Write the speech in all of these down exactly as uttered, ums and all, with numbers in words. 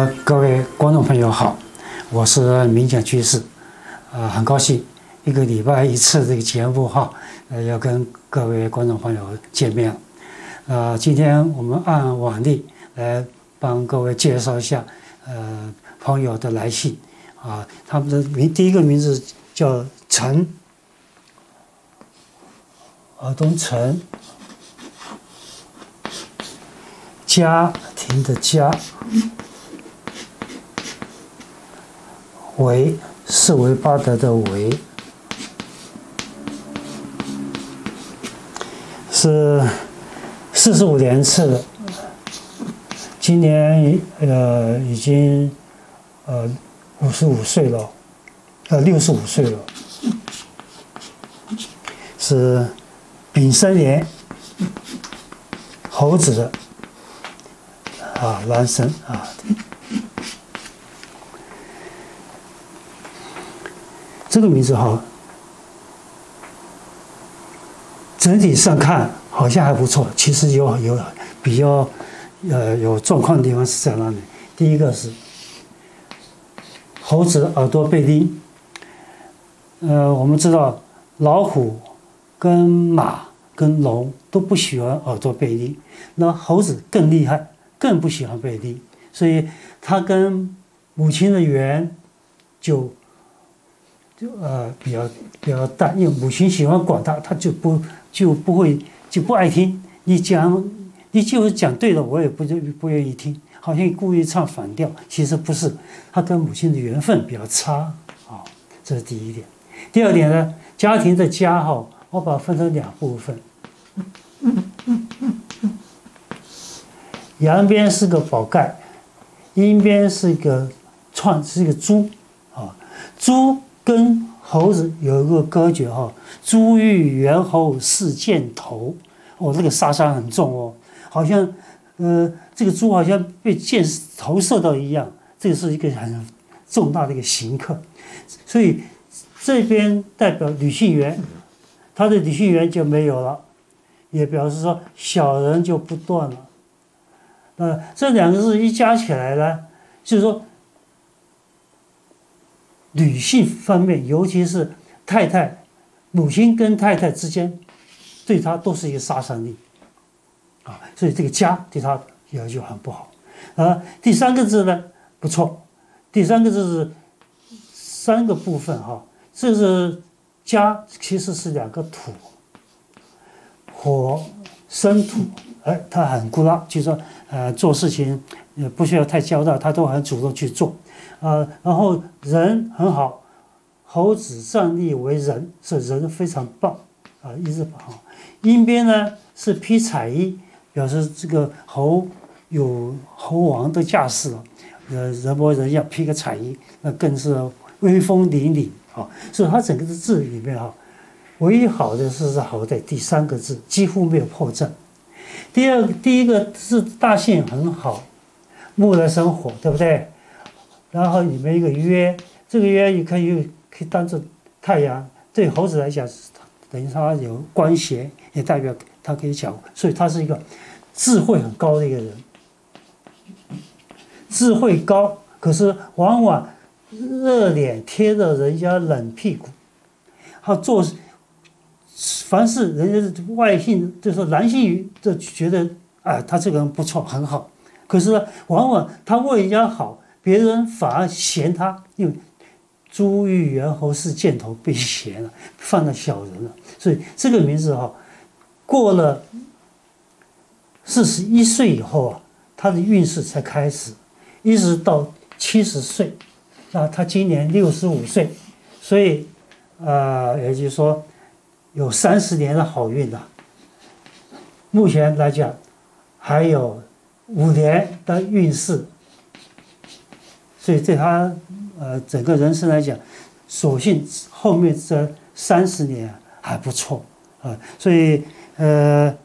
呃，各位观众朋友好，我是民讲居士，呃，很高兴一个礼拜一次这个节目哈，呃，要跟各位观众朋友见面。呃，今天我们按往例来帮各位介绍一下呃朋友的来信啊，他们的名第一个名字叫陈，尔东陈，家庭的家。维是维巴德的维，是四十五年次的，今年呃已经呃五十五岁了，呃六十五岁了，是丙申年猴子的啊男生啊。这个名字哈，整体上看好像还不错，其实有有比较呃有状况的地方是在哪里？第一个是猴子耳朵被叮，呃，我们知道老虎跟马跟龙都不喜欢耳朵被叮，那猴子更厉害，更不喜欢被叮，所以它跟母亲的缘就。就呃比较比较淡，因为母亲喜欢管他，他就不就不会就不爱听。你讲，你就是讲对了，我也不就不愿意听，好像故意唱反调。其实不是，他跟母亲的缘分比较差啊，这是第一点。第二点呢，家庭的家哈，我把它分成两部分。阳边是个宝盖，阴边是一个串，是一个猪啊，猪。跟猴子有一个歌诀哈，珠玉猿猴似箭头，哦，这个杀伤很重哦，好像，呃，这个猪好像被箭投射到一样，这个是一个很重大的一个刑克，所以这边代表女性缘，他的女性缘就没有了，也表示说小人就不断了。那这两个字一加起来呢，就是说。女性方面，尤其是太太、母亲跟太太之间，对她都是一个杀伤力，啊，所以这个家对她也就很不好。啊，第三个字呢不错，第三个字是三个部分哈，这是家其实是两个土，火生土，哎，他很孤拉，就是说呃做事情也不需要太交代，他都很主动去做。啊，然后人很好，猴子站立为人，是人非常棒啊，一直好。阴边呢是披彩衣，表示这个猴有猴王的架势了，呃，人模人样披个彩衣，那更是威风凛凛啊。所以它整个的字里面啊，唯一好的是好在第三个字几乎没有破绽。第二，第一个字大限很好，木来生火，对不对？然后里面一个约，这个约也可以可以当做太阳，对猴子来讲，等于它有官衔，也代表它可以讲，所以他是一个智慧很高的一个人。智慧高，可是往往热脸贴着人家冷屁股，他做凡是人家外性，就是男性就觉得啊，他这个人不错，很好，可是呢，往往他为人家好。别人反而嫌他，因为珠玉猿猴似箭头被嫌了，犯了小人了。所以这个名字哈，过了四十一岁以后啊，他的运势才开始，一直到七十岁，那他今年六十五岁，所以呃，也就是说有三十年的好运了。目前来讲，还有五年的运势。所以对他呃整个人生来讲，所幸后面这三十年还不错啊、呃，所以呃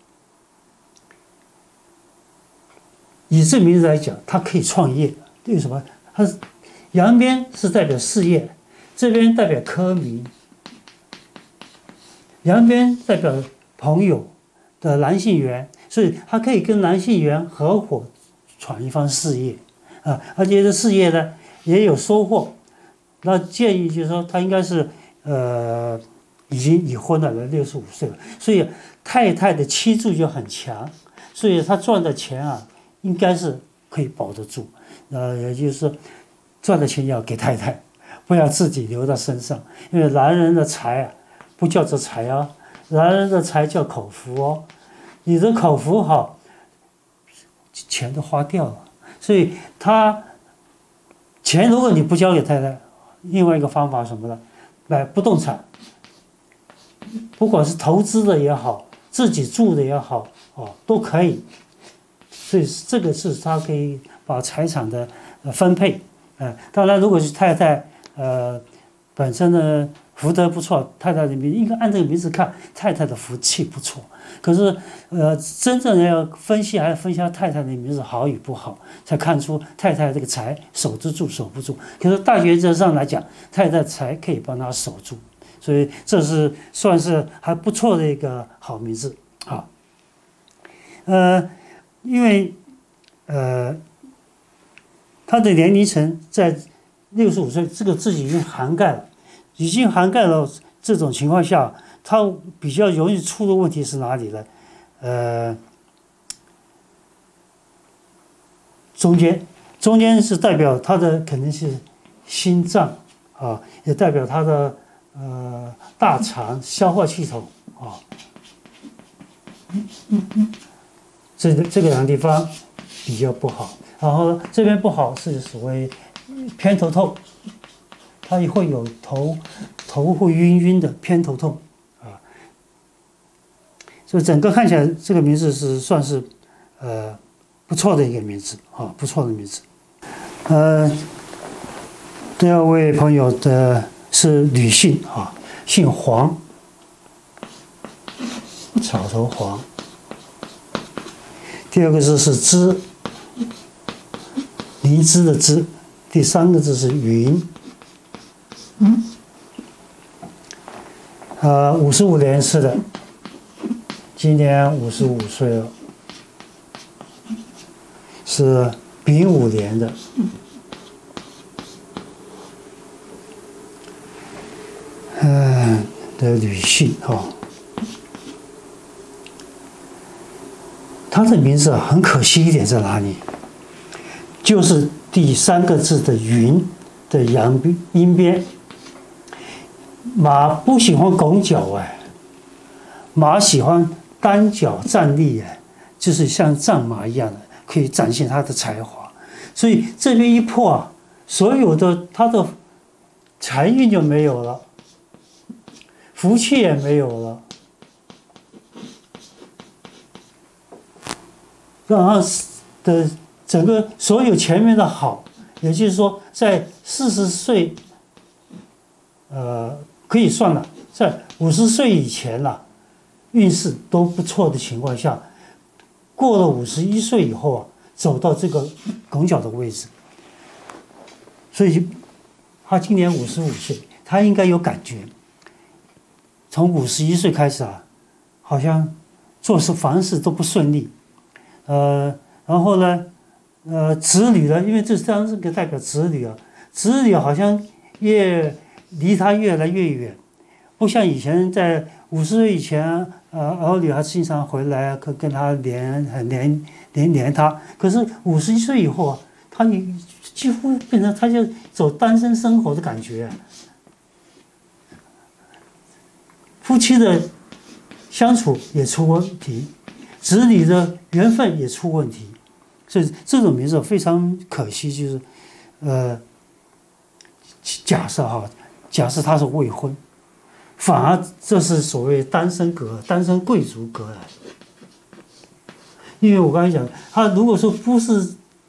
以这名字来讲，他可以创业。为什么？他阳边是代表事业，这边代表科名，阳边代表朋友的男性缘，所以他可以跟男性缘合伙闯一番事业。 啊，而且这事业呢也有收获。那建议就是说，他应该是呃已经已婚了，六十五岁了，所以太太的妻助就很强，所以他赚的钱啊，应该是可以保得住。呃，也就是说，赚的钱要给太太，不要自己留在身上，因为男人的财啊，不叫做财啊，男人的财叫口福哦。你的口福好，钱都花掉了，所以他钱如果你不交给太太，另外一个方法什么呢？买不动产，不管是投资的也好，自己住的也好，哦，都可以。所以这个是他可以把财产的分配，呃，当然如果是太太，呃，本身呢福德不错，太太的名应该按这个名字看，太太的福气不错。可是，呃，真正要分析还要分析太太的名字好与不好，才看出太太这个财守得住守不住。可是大原则上来讲，太太财可以帮他守住，所以这是算是还不错的一个好名字啊。呃，因为呃，他的年龄层在六十五岁，这个自己已经涵盖了，已经涵盖了这种情况下。他比较容易出的问题是哪里呢？呃，中间，中间是代表他的肯定是心脏啊，也代表他的呃大肠、消化系统啊。这这个两个地方比较不好，然后这边不好是所谓偏头痛，他也会有头头会晕晕的偏头痛。所以整个看起来，这个名字是算是，呃，不错的一个名字啊，不错的名字。呃，第二位朋友的是女性啊，姓黄，草头黄。第二个字是枝，离枝的枝。第三个字是云。嗯。呃，五十五年是的。今年五十五岁了，是丙午年的。嗯，的女性啊，她的名字很可惜一点在哪里？就是第三个字的“云”的阳音边。马不喜欢拱脚哎，马喜欢单脚站立，哎，就是像战马一样的，可以展现他的才华。所以这边一破啊，所有的他的财运就没有了，福气也没有了，然后的整个所有前面的好，也就是说，在四十岁，呃，可以算了，在五十岁以前了。运势都不错的情况下，过了五十一岁以后啊，走到这个拱脚的位置，所以他今年五十五岁，他应该有感觉。从五十一岁开始啊，好像做事凡事都不顺利，呃，然后呢，呃，子女呢，因为这当这个代表子女啊，子女好像越离他越来越远，不像以前在五十岁以前。呃，儿女还经常回来跟跟他连连连连他，可是五十一岁以后啊，他你几乎变成他就走单身生活的感觉，夫妻的相处也出问题，子女的缘分也出问题，所以这种名字非常可惜，就是呃，假设哈，假设他是未婚。反而这是所谓单身格、单身贵族格来，因为我刚才讲，他如果说不是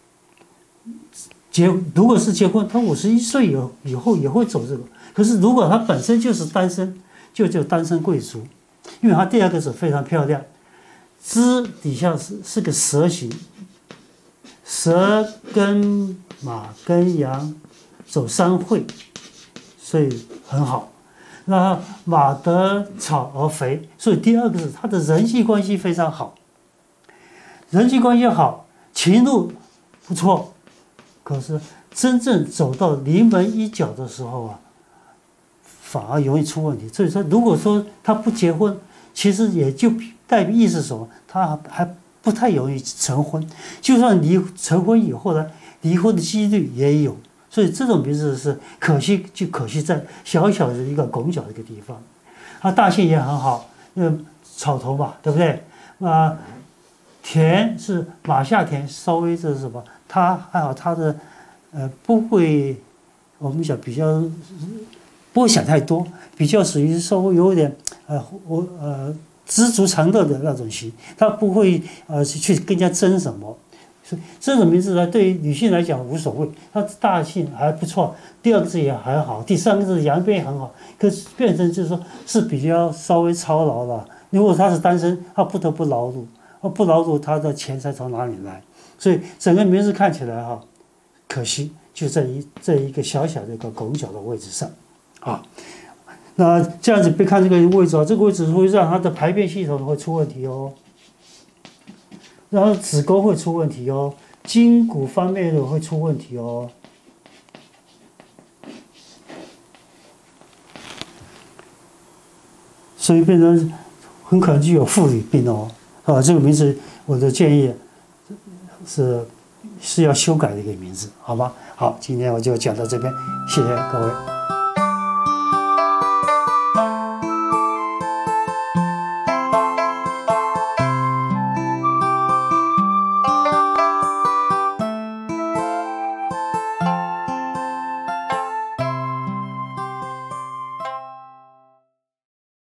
结，如果是结婚，他五十一岁以后以后也会走这个。可是如果他本身就是单身，就叫单身贵族，因为他第二个是非常漂亮，枝底下是是个蛇形，蛇跟马跟羊走相会，所以很好。那马得草而肥，所以第二个是他的人际关系非常好，人际关系好，情路不错， 可是真正走到临门一脚的时候啊，反而容易出问题。所以说，如果说他不结婚，其实也就代表意思什么，他还不太容易成婚。就算离成婚以后呢，离婚的几率也有。所以这种名字是可惜，就可惜在小小的一个拱角的一个地方。它大姓也很好，嗯，草头嘛，对不对？啊，田是马下田，稍微这是什么？它还好，它的呃不会，我们讲比较不会想太多，比较属于稍微有点呃我呃知足常乐的那种型，它不会呃去跟人家争什么。所以这种名字呢，对于女性来讲无所谓，它大姓还不错，第二个字也还好，第三个字扬边很好，可是变成就是说是比较稍微操劳了。如果他是单身，他不得不劳碌，不劳碌他的钱财从哪里来？所以整个名字看起来哈，可惜就在一这一个小小的一个拱角的位置上，啊，那这样子别看这个位置啊，这个位置会让它的排便系统会出问题哦。然后子宫会出问题哦，筋骨方面的会出问题哦。所以变成很可能就有妇女病哦。啊，这个名字我的建议是是要修改的一个名字，好吗？好，今天我就讲到这边，谢谢各位。